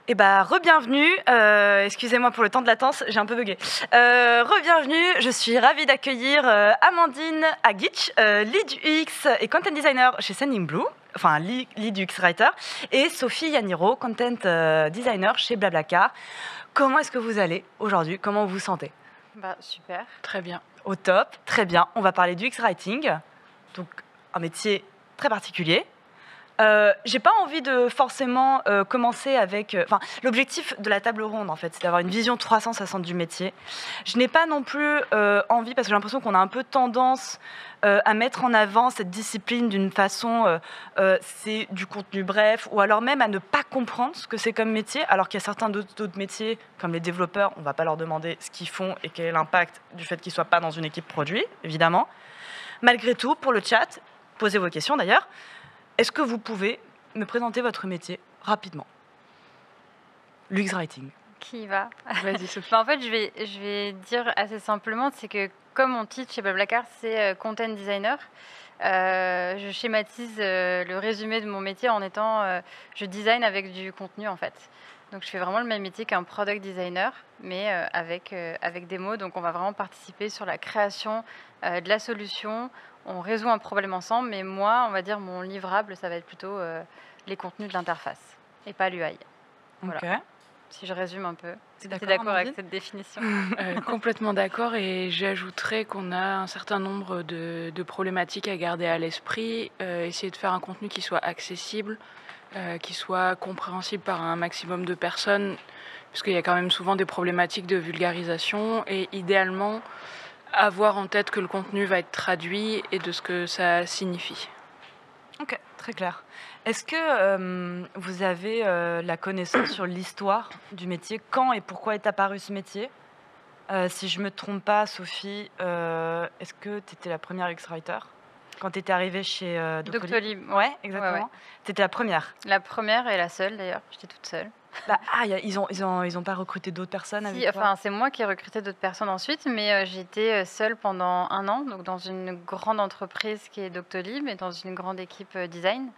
Eh bah, re-bienvenue. Excusez-moi pour le temps de latence, j'ai un peu bugué. Re-bienvenue. Je suis ravie d'accueillir Amandine Agic, lead UX et content designer chez Sending Blue, enfin lead UX writer, et Sophie Yaniro, content designer chez Blablacar. Comment est-ce que vous allez aujourd'hui? Comment vous vous sentez? Super. Très bien. Au top, très bien. On va parler du UX writing, donc un métier très particulier. J'ai pas envie de forcément commencer avec... l'objectif de la table ronde, en fait, c'est d'avoir une vision 360 du métier. Je n'ai pas non plus envie, parce que j'ai l'impression qu'on a un peu tendance à mettre en avant cette discipline d'une façon, c'est du contenu bref, ou alors même à ne pas comprendre ce que c'est comme métier, alors qu'il y a certains d'autres métiers, comme les développeurs, on va pas leur demander ce qu'ils font et quel est l'impact du fait qu'ils soient pas dans une équipe produit, évidemment. Malgré tout, pour le chat, posez vos questions d'ailleurs. Est-ce que vous pouvez me présenter votre métier rapidement? L'UX Writing. Qui va? Vas-y, Sophie. En fait, je vais dire assez simplement, c'est que comme mon titre chez Blablacar, c'est content designer. Je schématise le résumé de mon métier en étant je design avec du contenu en fait. Donc je fais vraiment le même métier qu'un product designer, mais avec des mots. Donc on va vraiment participer sur la création de la solution. On résout un problème ensemble, mais moi, on va dire mon livrable, ça va être plutôt les contenus de l'interface et pas l'UI. Voilà. Ok. Si je résume un peu. Tu es D'accord, d'accord avec Amandine cette définition? Complètement d'accord, et j'ajouterais qu'on a un certain nombre de problématiques à garder à l'esprit. Essayer de faire un contenu qui soit accessible, qui soit compréhensible par un maximum de personnes, puisqu'il y a quand même souvent des problématiques de vulgarisation, et idéalement avoir en tête que le contenu va être traduit et de ce que ça signifie. Ok, très clair. Est-ce que vous avez la connaissance sur l'histoire du métier? Quand et pourquoi est apparu ce métier? Si je ne me trompe pas, Sophie, est-ce que tu étais la première UX Writer quand tu étais arrivée chez Doctolib? Doctolib. Ouais, exactement. Ouais. Tu étais la première. La première et la seule d'ailleurs, j'étais toute seule. Ils ont pas recruté d'autres personnes avec Si, toi? enfin, c'est moi qui ai recruté d'autres personnes ensuite, mais j'étais seule pendant 1 an, donc dans une grande entreprise qui est Doctolib et dans une grande équipe design.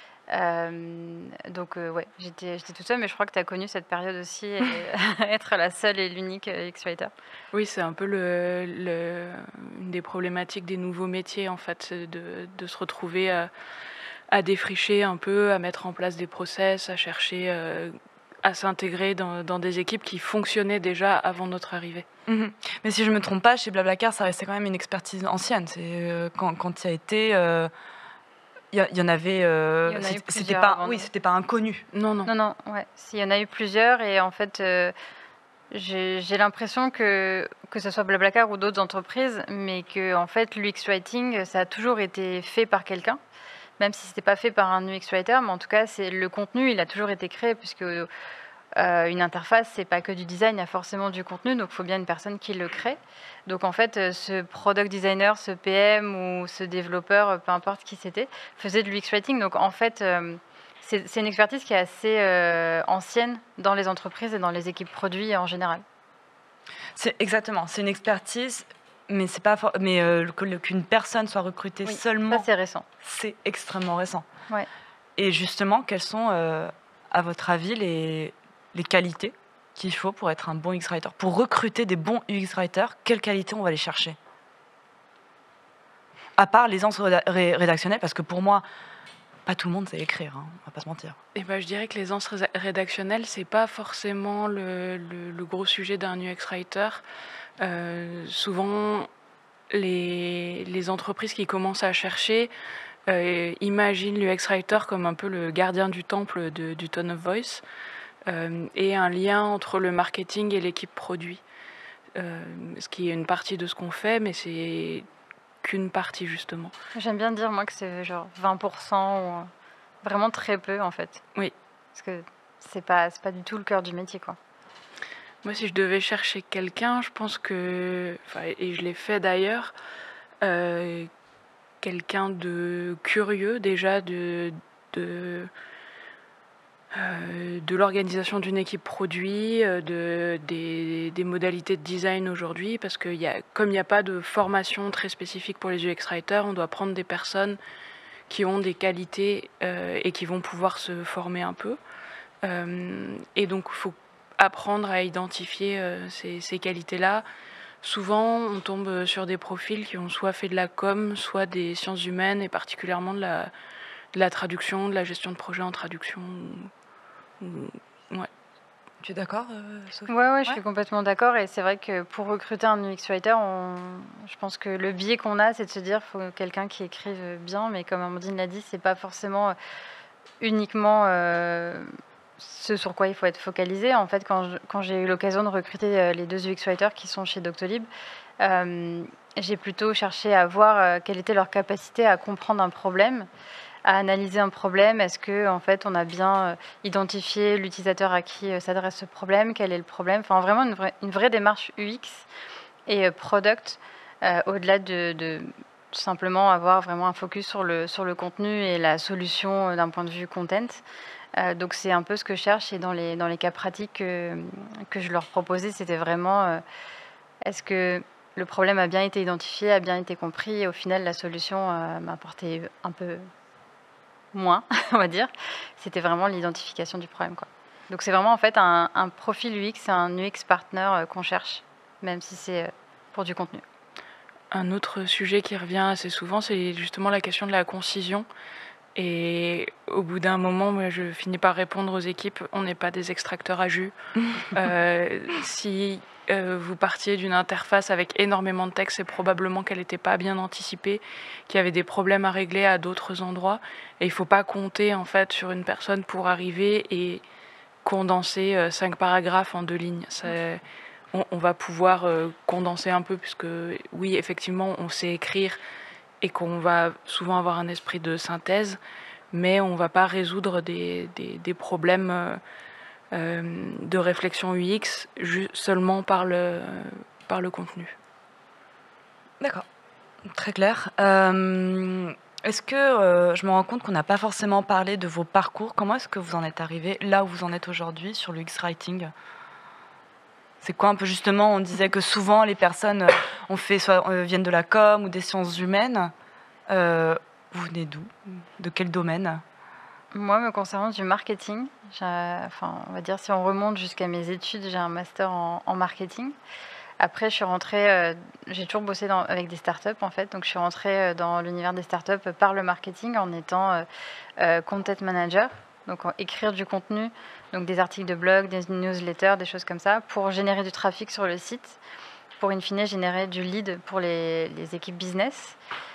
Ouais, j'étais toute seule, mais je crois que tu as connu cette période aussi, être la seule et l'unique UX-writer. Oui, c'est un peu une des problématiques des nouveaux métiers, en fait, c'est de se retrouver à défricher un peu, à mettre en place des process, à chercher à s'intégrer dans des équipes qui fonctionnaient déjà avant notre arrivée. Mhm. Mais si je ne me trompe pas, chez Blablacar, ça restait quand même une expertise ancienne. C'est quand tu y as été, il y en avait. Il y en a eu C'était plusieurs pas, avant oui, nous. c'était pas inconnu. Non. Non, ouais. Il y en a eu plusieurs et en fait, j'ai l'impression que ce soit Blablacar ou d'autres entreprises, mais que en fait, l'UX writing, ça a toujours été fait par quelqu'un, même si c'était pas fait par un UX writer, mais en tout cas, c'est le contenu, il a toujours été créé puisque une interface, c'est pas que du design, il y a forcément du contenu, donc il faut bien une personne qui le crée. Donc en fait, ce product designer, ce PM ou ce développeur, peu importe qui c'était, faisait de l'UX writing. Donc en fait, c'est une expertise qui est assez ancienne dans les entreprises et dans les équipes produits en général. Exactement, c'est une expertise, mais c'est pas qu'une personne soit recrutée Oui, seulement. ça c'est récent. C'est extrêmement récent. Ouais. Et justement, quelles sont, à votre avis, les qualités qu'il faut pour être un bon UX writer? Pour recruter des bons UX writers, quelles qualités on va aller chercher? À part l'aisance rédactionnelle, parce que pour moi, pas tout le monde sait écrire, hein, on va pas se mentir. Et je dirais que l'aisance rédactionnelle, c'est pas forcément le gros sujet d'un UX writer. Souvent, les entreprises qui commencent à chercher imaginent l'UX writer comme un peu le gardien du temple du tone of voice, et un lien entre le marketing et l'équipe produit. Ce qui est une partie de ce qu'on fait, mais c'est qu'une partie, justement. J'aime bien dire, moi, que c'est genre 20% ou vraiment très peu, en fait. Oui. Parce que c'est pas du tout le cœur du métier, quoi. Moi, si je devais chercher quelqu'un, je pense que, et je l'ai fait d'ailleurs, quelqu'un de curieux déjà de l'organisation d'une équipe produit, des modalités de design aujourd'hui, parce que comme il n'y a pas de formation très spécifique pour les UX writers, on doit prendre des personnes qui ont des qualités et qui vont pouvoir se former un peu. Et donc, il faut apprendre à identifier ces qualités-là. Souvent, on tombe sur des profils qui ont soit fait de la com, soit des sciences humaines, et particulièrement de la traduction, de la gestion de projet en traduction. Ouais. Tu es d'accord, Sophie? Ouais, je suis complètement d'accord. Et c'est vrai que pour recruter un UX writer, je pense que le biais qu'on a, c'est de se dire qu'il faut quelqu'un qui écrive bien. Mais comme Amandine l'a dit, c'est pas forcément uniquement ce sur quoi il faut être focalisé. En fait, quand j'ai eu l'occasion de recruter les 2 UX writers qui sont chez Doctolib, j'ai plutôt cherché à voir quelle était leur capacité à comprendre un problème, à analyser un problème. Est-ce que en fait on a bien identifié l'utilisateur à qui s'adresse ce problème, quel est le problème, enfin vraiment une vraie démarche UX et product, au-delà de simplement avoir vraiment un focus sur le contenu et la solution d'un point de vue content. Donc c'est un peu ce que je cherche, et dans les cas pratiques que je leur proposais, c'était vraiment est-ce que le problème a bien été identifié, a bien été compris, et au final la solution m'a apporté un peu moins, on va dire. C'était vraiment l'identification du problème, quoi. Donc c'est vraiment en fait un profil UX, un UX partner qu'on cherche, même si c'est pour du contenu. Un autre sujet qui revient assez souvent, c'est justement la question de la concision. Et au bout d'un moment, moi, je finis par répondre aux équipes, on n'est pas des extracteurs à jus. Si vous partiez d'une interface avec énormément de texte, c'est probablement qu'elle n'était pas bien anticipée, qu'il y avait des problèmes à régler à d'autres endroits. Et il ne faut pas compter en fait sur une personne pour arriver et condenser 5 paragraphes en 2 lignes. On va pouvoir condenser un peu, puisque oui, effectivement, on sait écrire et qu'on va souvent avoir un esprit de synthèse, mais on ne va pas résoudre des problèmes de réflexion UX seulement par le contenu. D'accord, très clair. Est-ce que je me rends compte qu'on n'a pas forcément parlé de vos parcours? Comment est-ce que vous en êtes arrivé là où vous en êtes aujourd'hui sur l'UX Writing? C'est quoi un peu justement, on disait que souvent les personnes viennent de la com ou des sciences humaines. Vous venez d'où? De quel domaine? Moi, me concernant du marketing, on va dire si on remonte jusqu'à mes études, j'ai un master en marketing. Après, je suis rentrée, j'ai toujours bossé avec des startups en fait, donc je suis rentrée dans l'univers des startups par le marketing en étant content manager, donc écrire du contenu, donc des articles de blog, des newsletters, des choses comme ça, pour générer du trafic sur le site, pour in fine générer du lead pour les équipes business.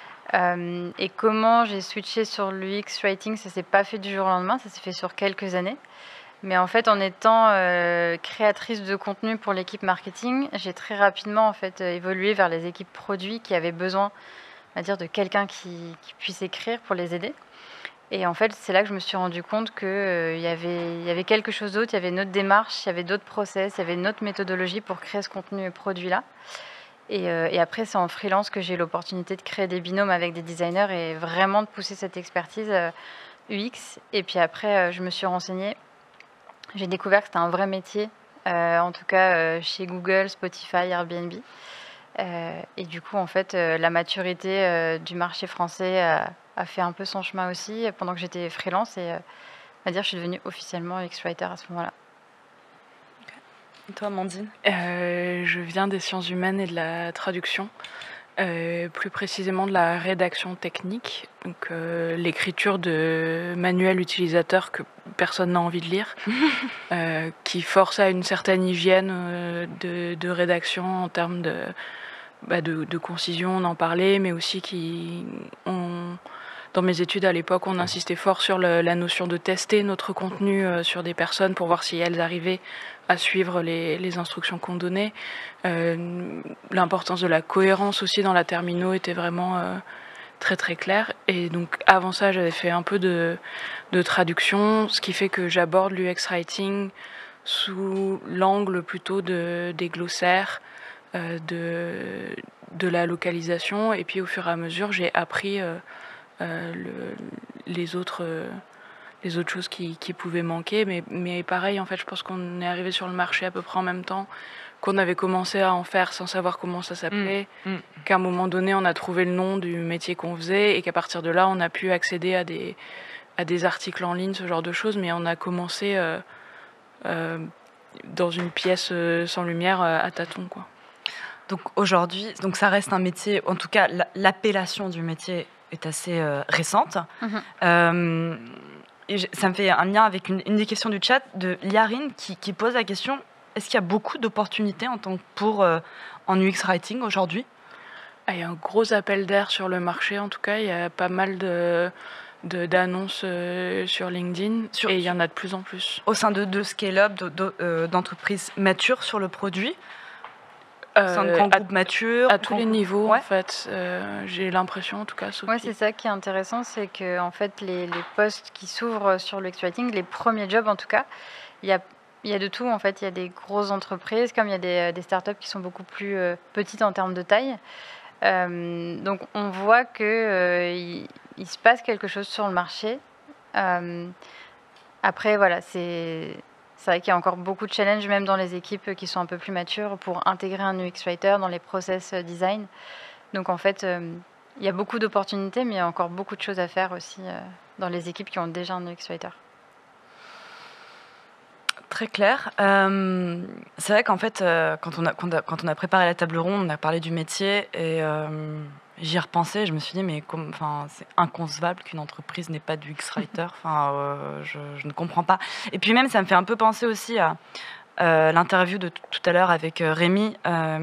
Et comment j'ai switché sur l'UX Writing, ça s'est pas fait du jour au lendemain, ça s'est fait sur quelques années. Mais en fait, en étant créatrice de contenu pour l'équipe marketing, j'ai très rapidement en fait évolué vers les équipes produits qui avaient besoin, on va dire, de quelqu'un qui puisse écrire pour les aider. Et en fait, c'est là que je me suis rendu compte qu'il y avait quelque chose d'autre, il y avait une autre démarche, il y avait d'autres process, il y avait une autre méthodologie pour créer ce contenu produit-là. Et après, c'est en freelance que j'ai eu l'opportunité de créer des binômes avec des designers et vraiment de pousser cette expertise UX. Et puis après, je me suis renseignée. J'ai découvert que c'était un vrai métier, en tout cas chez Google, Spotify, Airbnb. Et du coup, en fait, la maturité du marché français a fait un peu son chemin aussi pendant que j'étais freelance. Et on va dire, je suis devenue officiellement UX writer à ce moment-là. Et toi, Amandine? Je viens des sciences humaines et de la traduction, plus précisément de la rédaction technique, donc l'écriture de manuels utilisateurs que personne n'a envie de lire, qui force à une certaine hygiène de rédaction en termes de concision, on en parlait, mais aussi dans mes études à l'époque, on insistait fort sur la notion de tester notre contenu sur des personnes pour voir si elles arrivaient à suivre les instructions qu'on donnait. L'importance de la cohérence aussi dans la termino était vraiment très très claire. Et donc avant ça, j'avais fait un peu de traduction, ce qui fait que j'aborde l'UX Writing sous l'angle plutôt des glossaires, de la localisation. Et puis au fur et à mesure, j'ai appris les autres choses qui pouvaient manquer, mais pareil, en fait, je pense qu'on est arrivé sur le marché à peu près en même temps, qu'on avait commencé à en faire sans savoir comment ça s'appelait, qu'à un moment donné, on a trouvé le nom du métier qu'on faisait, et qu'à partir de là, on a pu accéder à des articles en ligne, ce genre de choses, mais on a commencé dans une pièce sans lumière à tâtons, quoi. Donc aujourd'hui, donc ça reste un métier, en tout cas l'appellation du métier est assez récente. Et ça me fait un lien avec une des questions du chat de Liarine qui pose la question, est-ce qu'il y a beaucoup d'opportunités en UX Writing aujourd'hui ? Il y a un gros appel d'air sur le marché, en tout cas. Il y a pas mal d'annonces sur LinkedIn et il y en a de plus en plus. Au sein de scale-up, d'entreprises matures sur le produit, au sein de grands groupes matures. À tous les niveaux, en fait. J'ai l'impression, en tout cas, Sophie. Oui, c'est ça qui est intéressant, c'est que en fait, les postes qui s'ouvrent sur l'UX Writing, les premiers jobs en tout cas, il y a de tout. En fait, il y a des grosses entreprises, comme il y a des startups qui sont beaucoup plus petites en termes de taille. Donc on voit qu'il se passe quelque chose sur le marché. Après, voilà, c'est vrai qu'il y a encore beaucoup de challenges, même dans les équipes qui sont un peu plus matures, pour intégrer un UX Writer dans les process design. Donc en fait, il y a beaucoup d'opportunités, mais il y a encore beaucoup de choses à faire aussi dans les équipes qui ont déjà un UX Writer. Très clair. C'est vrai qu'en fait, quand on a préparé la table ronde, on a parlé du métier et j'y ai repensé. Je me suis dit, mais c'est inconcevable qu'une entreprise n'ait pas d'UX Writer. Je ne comprends pas. Et puis même, ça me fait un peu penser aussi à l'interview de tout à l'heure avec Rémi,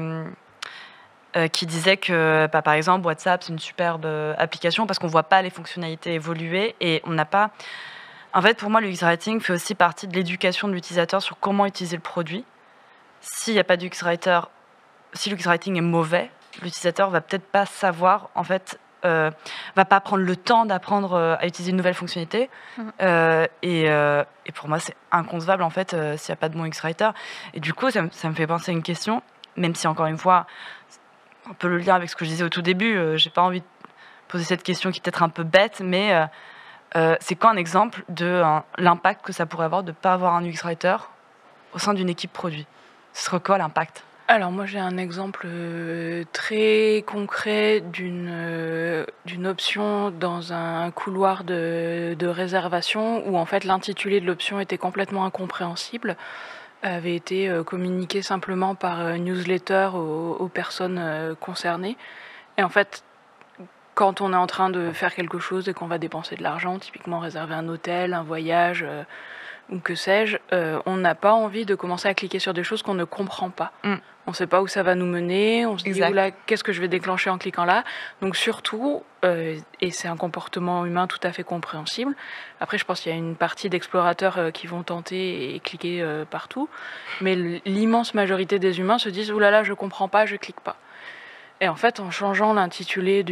qui disait que, par exemple, WhatsApp, c'est une superbe application parce qu'on ne voit pas les fonctionnalités évoluer et on n'a pas... En fait, pour moi, le UX Writing fait aussi partie de l'éducation de l'utilisateur sur comment utiliser le produit. S'il n'y a pas d'UX Writer, si l'UX Writing est mauvais, l'utilisateur va peut-être pas savoir, en fait, va pas prendre le temps d'apprendre à utiliser une nouvelle fonctionnalité. Et pour moi, c'est inconcevable, en fait, s'il n'y a pas de bon UX Writer. Et du coup, ça me fait penser à une question, même si, encore une fois, un peu le lien avec ce que je disais au tout début, j'ai pas envie de poser cette question qui est peut-être un peu bête, mais... c'est quoi un exemple de l'impact que ça pourrait avoir de ne pas avoir un UX Writer au sein d'une équipe produit ? Ce serait quoi l'impact ? Alors moi j'ai un exemple très concret d'une option dans un couloir de réservation où en fait l'intitulé de l'option était complètement incompréhensible, avait été communiqué simplement par newsletter aux personnes concernées. Et en fait, quand on est en train de faire quelque chose et qu'on va dépenser de l'argent, typiquement réserver un hôtel, un voyage ou que sais-je, on n'a pas envie de commencer à cliquer sur des choses qu'on ne comprend pas. On ne sait pas où ça va nous mener, on se dit oula, qu'est-ce que je vais déclencher en cliquant là. Donc surtout, et c'est un comportement humain tout à fait compréhensible, après je pense qu'il y a une partie d'explorateurs qui vont tenter et cliquer partout, mais l'immense majorité des humains se disent oulala, je ne comprends pas, je ne clique pas. Et en fait, en changeant l'intitulé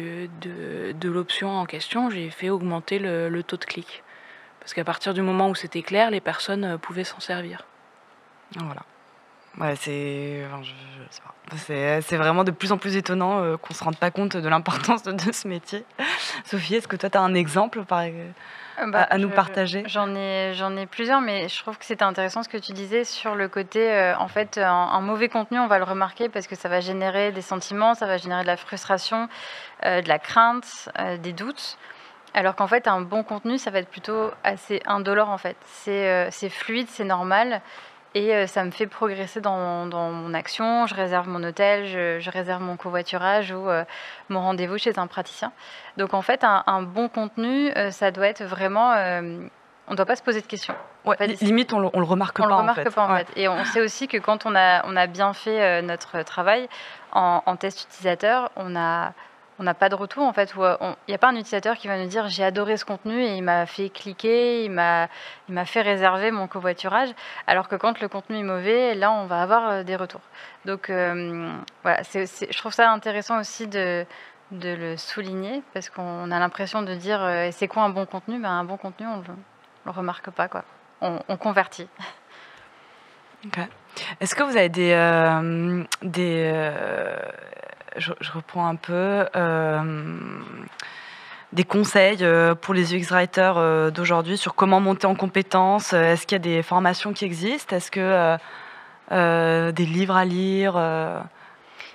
de l'option en question, j'ai fait augmenter le taux de clic. Parce qu'à partir du moment où c'était clair, les personnes pouvaient s'en servir. Voilà. Ouais, c'est vraiment de plus en plus étonnant qu'on ne se rende pas compte de l'importance de ce métier. Sophie, est-ce que toi, tu as un exemple à nous partager ? J'en ai plusieurs, mais je trouve que c'était intéressant ce que tu disais sur le côté, en fait, un mauvais contenu, on va le remarquer parce que ça va générer des sentiments, ça va générer de la frustration, de la crainte, des doutes. Alors qu'en fait, un bon contenu, ça va être plutôt assez indolore, en fait. C'est fluide, c'est normal. Et ça me fait progresser dans mon action. Je réserve mon hôtel, je réserve mon covoiturage ou mon rendez-vous chez un praticien. Donc en fait, un bon contenu, ça doit être vraiment... on ne doit pas se poser de questions. Ouais, en fait, limite, on le remarque pas. On le remarque pas, en fait. Et on sait aussi que quand on a bien fait notre travail en test utilisateur, on n'a pas de retour, en fait. Il n'y a pas un utilisateur qui va nous dire « j'ai adoré ce contenu et il m'a fait cliquer, il m'a fait réserver mon covoiturage ». Alors que quand le contenu est mauvais, là, on va avoir des retours. Donc, voilà, je trouve ça intéressant aussi de le souligner parce qu'on a l'impression de dire « c'est quoi un bon contenu ?» Ben, un bon contenu, on ne le remarque pas, quoi. On convertit. Ok. Est-ce que vous avez je reprends un peu des conseils pour les UX writers d'aujourd'hui sur comment monter en compétences. Est-ce qu'il y a des formations qui existent ? Est-ce que des livres à lire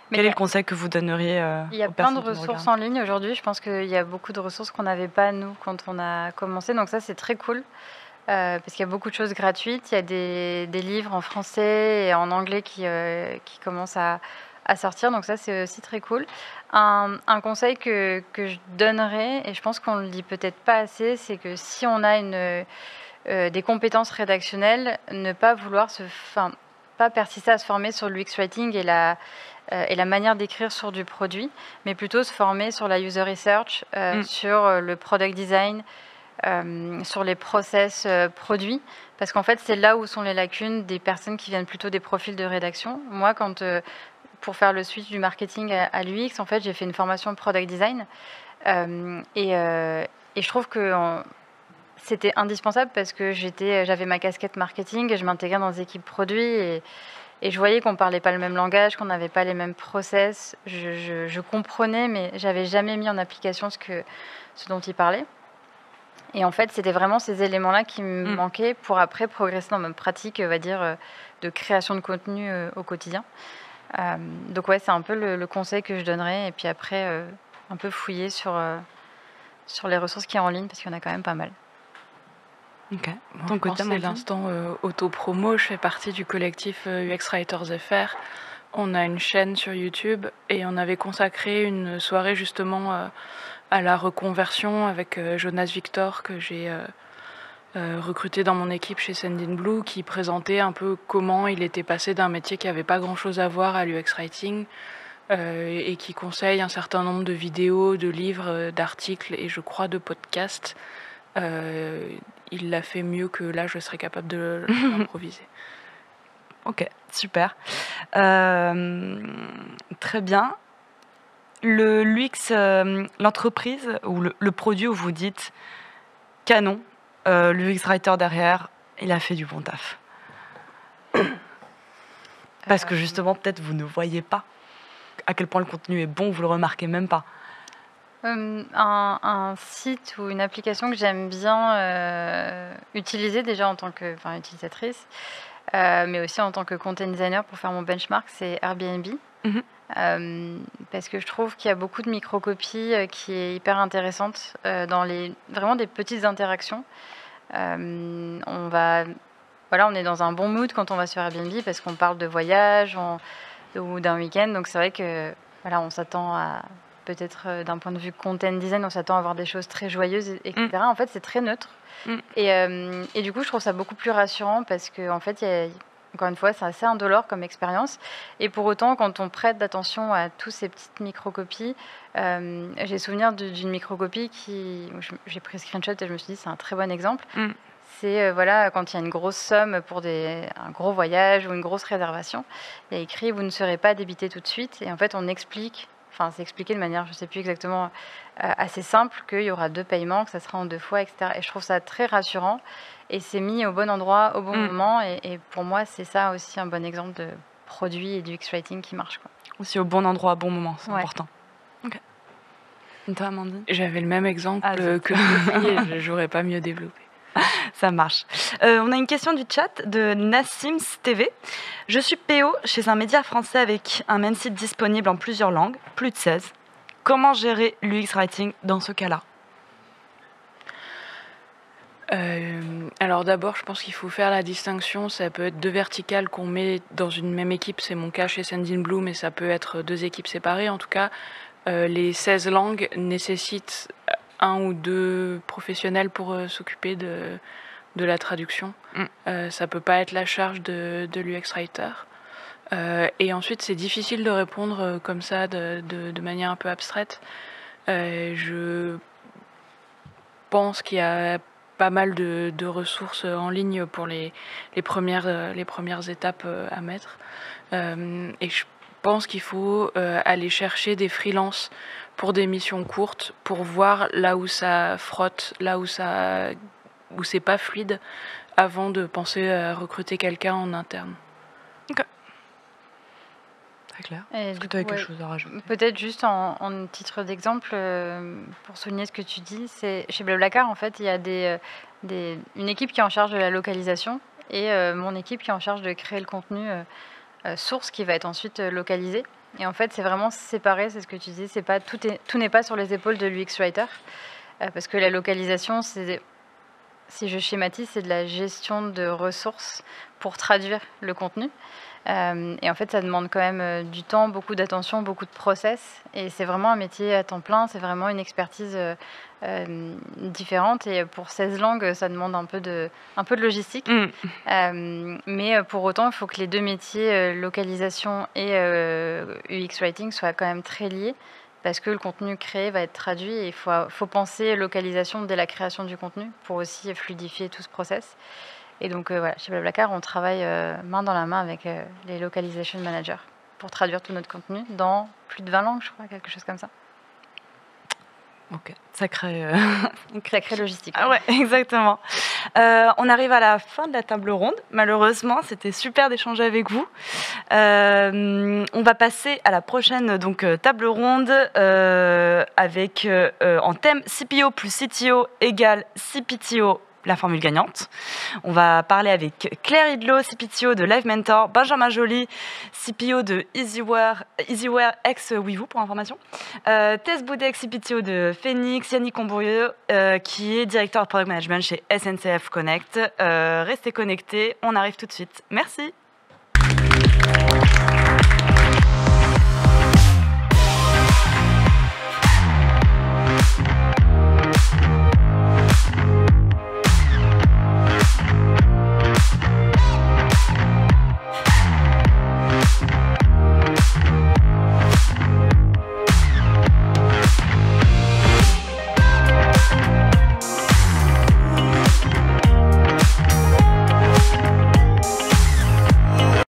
Quel est le conseil que vous donneriez Il y a aux plein de personnes qui nous ressources regardent? en ligne aujourd'hui. Je pense qu'il y a beaucoup de ressources qu'on n'avait pas, nous, quand on a commencé. Donc ça, c'est très cool. Parce qu'il y a beaucoup de choses gratuites. Il y a des livres en français et en anglais qui commencent à sortir. Donc ça, c'est aussi très cool. Un conseil que je donnerais, et je pense qu'on ne le dit peut-être pas assez, c'est que si on a des compétences rédactionnelles, ne pas vouloir pas persister à se former sur l'UX Writing et la manière d'écrire sur du produit, mais plutôt se former sur la user research, sur le product design, sur les process produits, parce qu'en fait, c'est là où sont les lacunes des personnes qui viennent plutôt des profils de rédaction. Moi, pour faire le switch du marketing à l'UX, en fait, j'ai fait une formation de product design, et je trouve que c'était indispensable parce que j'avais ma casquette marketing et je m'intégrais dans des équipes produits et je voyais qu'on parlait pas le même langage, qu'on n'avait pas les mêmes process. Je comprenais, mais j'avais jamais mis en application ce dont ils parlaient. Et en fait, c'était vraiment ces éléments-là qui me manquaient pour après progresser dans ma pratique, on va dire, de création de contenu au quotidien. Donc ouais, c'est un peu le conseil que je donnerais. Et puis après, un peu fouiller sur les ressources qu'il y a en ligne, parce qu'il y en a quand même pas mal. Ok. Bon, Ton je pense côté, que c'est Amandine? l'instant auto-promo. Je fais partie du collectif UX Writers FR. On a une chaîne sur YouTube et on avait consacré une soirée justement à la reconversion avec Jonas Victor que j'ai recruté dans mon équipe chez Sendinblue, qui présentait un peu comment il était passé d'un métier qui n'avait pas grand-chose à voir à l'UX Writing et qui conseille un certain nombre de vidéos, de livres, d'articles et je crois de podcasts. Il l'a fait mieux que là, je serais capable de l'improviser. Ok, super. Très bien. L'UX, l'entreprise ou le produit où vous dites canon, l'UX writer derrière, il a fait du bon taf. Parce que justement, peut-être vous ne voyez pas à quel point le contenu est bon, vous le remarquez même pas. Un site ou une application que j'aime bien utiliser déjà en tant que utilisatrice, mais aussi en tant que content designer pour faire mon benchmark, c'est Airbnb. Parce que je trouve qu'il y a beaucoup de microcopies qui est hyper intéressante dans vraiment des petites interactions. On est dans un bon mood quand on va sur Airbnb parce qu'on parle de voyage ou d'un week-end. Donc c'est vrai que on s'attend à peut-être d'un point de vue content design, on s'attend à avoir des choses très joyeuses, etc. En fait, c'est très neutre. Et du coup, je trouve ça beaucoup plus rassurant parce que en fait, encore une fois, c'est assez indolore comme expérience. Et pour autant, quand on prête d'attention à tous ces petites microcopies, j'ai souvenir d'une microcopie j'ai pris screenshot et je me suis dit c'est un très bon exemple. C'est quand il y a une grosse somme pour un gros voyage ou une grosse réservation, il y a écrit vous ne serez pas débité tout de suite. Et en fait, c'est expliqué de manière, je ne sais plus exactement, assez simple, qu'il y aura 2 paiements, que ça sera en 2 fois, etc. Et je trouve ça très rassurant. Et c'est mis au bon endroit, au bon moment. Et pour moi, c'est ça aussi un bon exemple de produit et du X-Writing qui marche, quoi. Aussi au bon endroit, au bon moment, c'est Ouais. important. Ok. Et toi, Amandine? J'avais le même exemple zut. que Sophie et j'aurais pas mieux développé. Ça marche. On a une question du chat de Nassims TV. Je suis PO chez un média français avec un même site disponible en plusieurs langues, plus de 16. Comment gérer l'UX Writing dans ce cas-là? Alors d'abord, je pense qu'il faut faire la distinction. Ça peut être 2 verticales qu'on met dans une même équipe. C'est mon cas chez Sendinblue, mais ça peut être 2 équipes séparées. En tout cas, les 16 langues nécessitent 1 ou 2 professionnels pour s'occuper de la traduction. Ça peut pas être la charge de l'UX Writer. Et ensuite, c'est difficile de répondre comme ça, de manière un peu abstraite. Je pense qu'il y a pas mal de ressources en ligne pour les premières étapes à mettre. Et je pense qu'il faut aller chercher des freelances pour des missions courtes, pour voir là où ça frotte, là où c'est pas fluide, avant de penser à recruter quelqu'un en interne. Ok. Très clair. Est-ce que tu as quelque chose à rajouter? Peut-être juste en titre d'exemple, pour souligner ce que tu dis, c'est chez Blablacar, en fait, il y a une équipe qui est en charge de la localisation et mon équipe qui est en charge de créer le contenu source qui va être ensuite localisé. Et en fait, c'est vraiment séparé, c'est ce que tu dis, tout n'est pas sur les épaules de l'UX Writer, parce que la localisation, si je schématise, c'est de la gestion de ressources pour traduire le contenu. Et en fait, ça demande quand même du temps, beaucoup d'attention, beaucoup de process. Et c'est vraiment un métier à temps plein, c'est vraiment une expertise différente. Et pour 16 langues, ça demande un peu de logistique. Mais pour autant, il faut que les deux métiers, localisation et UX Writing, soient quand même très liés. Parce que le contenu créé va être traduit et il faut penser localisation dès la création du contenu pour aussi fluidifier tout ce process. Et donc voilà, chez Blablacar, on travaille main dans la main avec les localization managers pour traduire tout notre contenu dans plus de 20 langues, je crois, quelque chose comme ça. Ok, sacré logistique. Ah ouais, exactement. On arrive à la fin de la table ronde. Malheureusement, c'était super d'échanger avec vous. On va passer à la prochaine table ronde avec en thème CPO plus CTO égale CPTO, la formule gagnante. On va parler avec Claire Hidlot, CPTO de Live Mentor, Benjamin Joly, CPO de Easyware ex Weavoo pour information, Tess Boudek, CPTO de Phoenix, Yannick Combourieux, qui est directeur de Product Management chez SNCF Connect. Restez connectés, on arrive tout de suite. Merci.